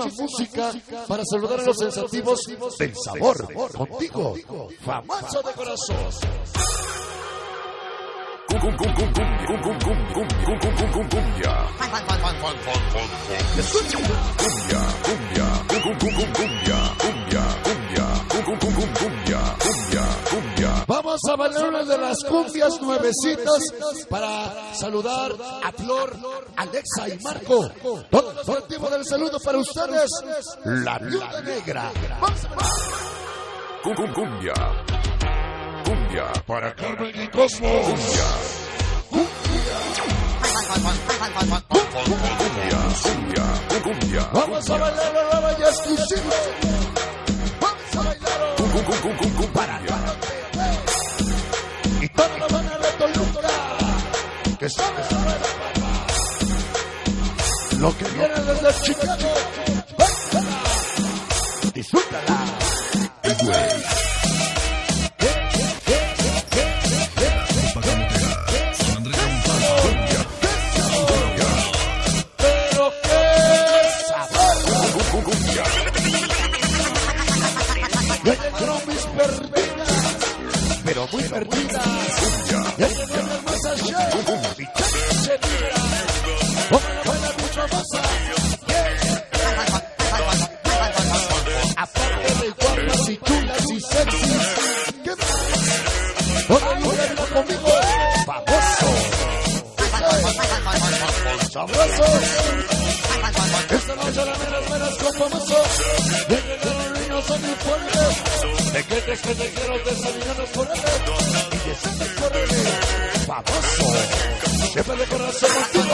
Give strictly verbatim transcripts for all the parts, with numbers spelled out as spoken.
muchísima música para saludar a los sensativos del sabor. Contigo, famoso de corazón. Cumbia, cumbia, vamos a bailar una de las cumbias nuevecitas para saludar a Flor, Alexa y Marco. Todo el colectivo del saludo para ustedes, la Viuda Negra. cumbia, cumbia para Carmen y Cosmo. Cumbia, cumbia, cumbia. Vamos a bailar la nueva y exclusiva. Vamos a bailar para y toda la banda de Toluca que sabe sobre la palma. Lo que viene desde Chicago, bailala, disfrútala. Pero qué sabor. Ya llegaron mis perdidas, pero muy perdidas. Ya llegaron más allá. Mi chica se mira. Ojalá baila mucho más. Aparte de guapas y chulas y sexys, ¿qué más? Todo el mundo está conmigo. Famoso. Sabrosos. Esta noche la meras meras con famoso. Ya llegaron niños a mi pueblo. De que te que te quiero desayunados por él. Y deseos por él. Famoso. Siempre de corazón contigo.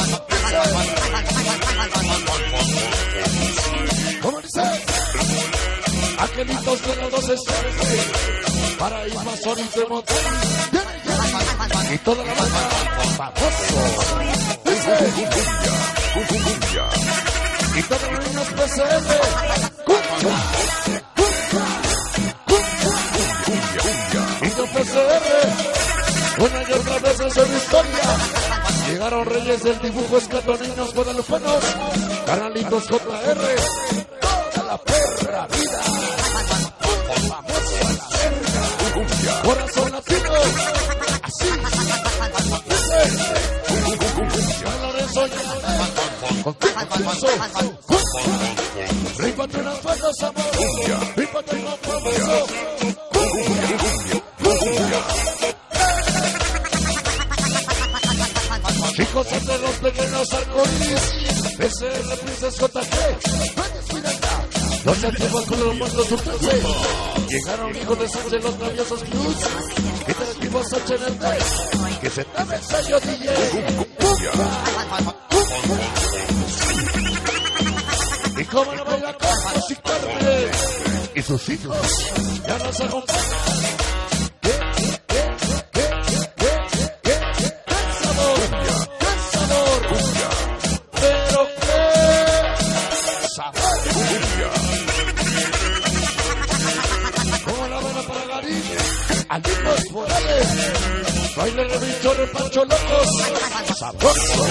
¿Cómo dice? Aquelitos de los dos estrellas. Para ir más ahorita en motel. Y toda la banda. Famoso. Cumbia, Y todos los niños P C F. Cumbia. Niños P C F. Una y otra vez en su historia. Llegaron reyes del dibujo, escatoninos, guadalupanos. Carnalitos J R. Toda la perra vida. Famoso a la verga. Corazón latino. Así. San Lorenzo rípate unas buenas, amor. Rípate unos famosos. Chicos entre los pequeños arcoíris. P C R Princess J G. Los antiguos con los muertos surtense. Llegaron hijos de Sánchez los rabiosos plus. Y tres tipos H en el D. Que se tome el sello D J. Y como no baila Cosmos y Carmen y sus hijos ya nos acompañan. ¿Qué? ¿Qué? ¿Qué? ¿Qué? ¿Qué? ¿Qué sabor? ¿Qué sabor? Pero qué sabor. Como la vena para Garín, Alitos Morales, baile de bichores Pancho Locos, sabroso.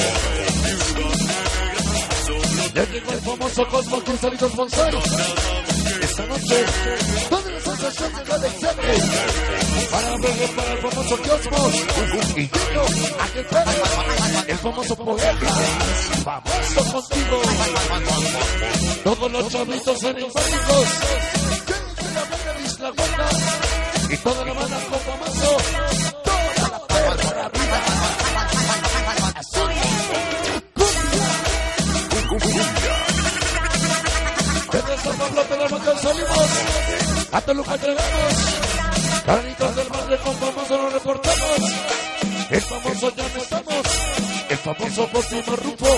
Ya llegó el famoso Cosmo Cristalitos Bonsai. Esta noche, toda la sensación de la lección para ver para el famoso Cosmos. Y Dino, aquel perro, el famoso poeta, famoso contigo. Todos los chavitos enigmáticos, de la banda de Isla Hueca. Y toda la banda con famoso, toda la perra vida. Así. Desde San Pablo tenemos que salimos, a Toluca entregamos, Carnitas del Madre con famoso nos reportamos, el famoso ya no estamos, el famoso próximo Rufo,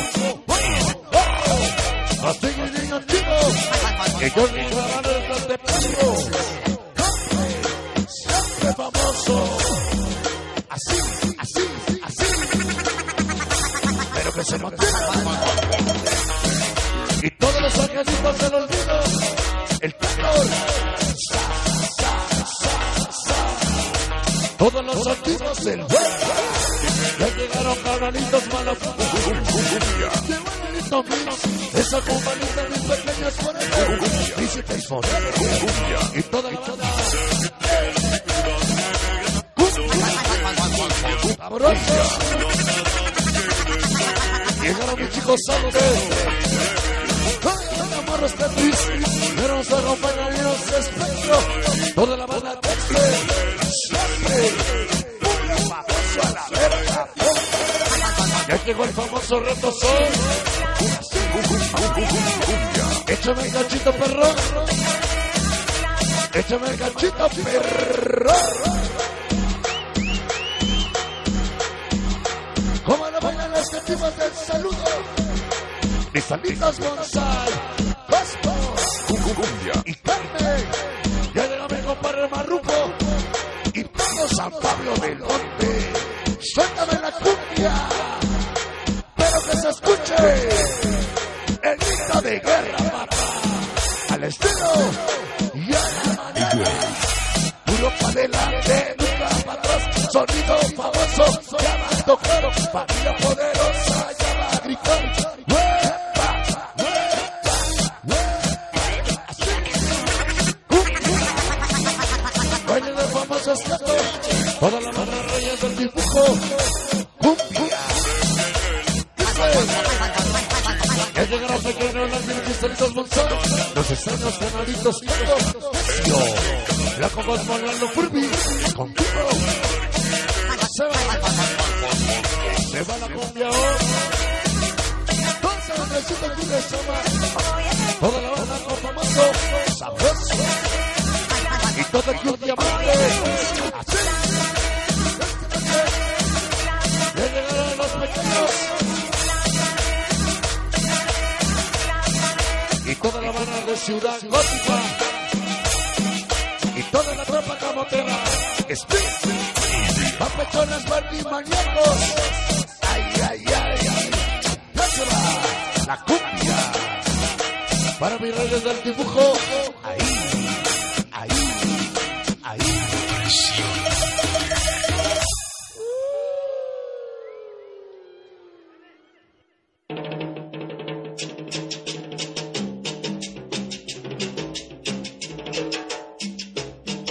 Astilla y Niño Antiguo, y Jordi Zavala detrás de Pedro, siempre famoso, así, así, así, pero que se mantenga. Y todos los angelitos del olvido, el calor, sa, sa, sa, sa. Todos los antiguos del hueco, ya llegaron carnalitos malos. Llegó el listo mío, esa compañita de Chica y Moreno. Y toda la banda. ¡Sabrosos! Llegaron mis chicos sanos de... ¡Ay, amorros Tetris! Pero nos acompañan y nos espectro. Toda la banda Texte. Siempre. Puro famoso a la verga. Ya llegó el famoso reto Sol. Échame el cachito, perro. Échame el cachito, perro. ¿Cómo no bailan los nativos del saludo? Mis salitas Gonzalo, Cosmos, Cumbia y Carmen. Ya llega mi compadre Marruco. Y todo San Pablo del Monte. Suéltame la cumbia. Pero que se escuche el grito de guerra, papá. Al estilo y a la manera. Puro pa' adelante, nunca para atrás. Sonido famoso, ya va a tocar. Familia poderosa, ya va a gritar. ¡Huepa! ¡Huepa! ¡Huepa! Así. ¡Cumbia! Baile de famoso escato. Toda la barra reyes del dibujo. ¡Cumbia! Ya llegaron pequeños las mil cristalitos Monzón. Los extraños canalitos Yo la como Molando Furby. Contigo Se va Se va la cumbia hoy. Dos a la chica que le llama. Toda la banda con famoso sabroso. Y todo el club diamante. Así ya llegaron los pequeños. Y toda la banda de Ciudad Gótica. Y toda la tropa camotera. Speed. Papechones, Barbie, maníacos. Ay, ay, ay, ay. Ya se va la cumbia. Para mis reyes del dibujo. Ahí, ahí, ahí.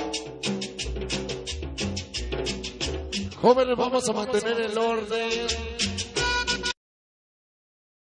Jóvenes, vamos a mantener el orden.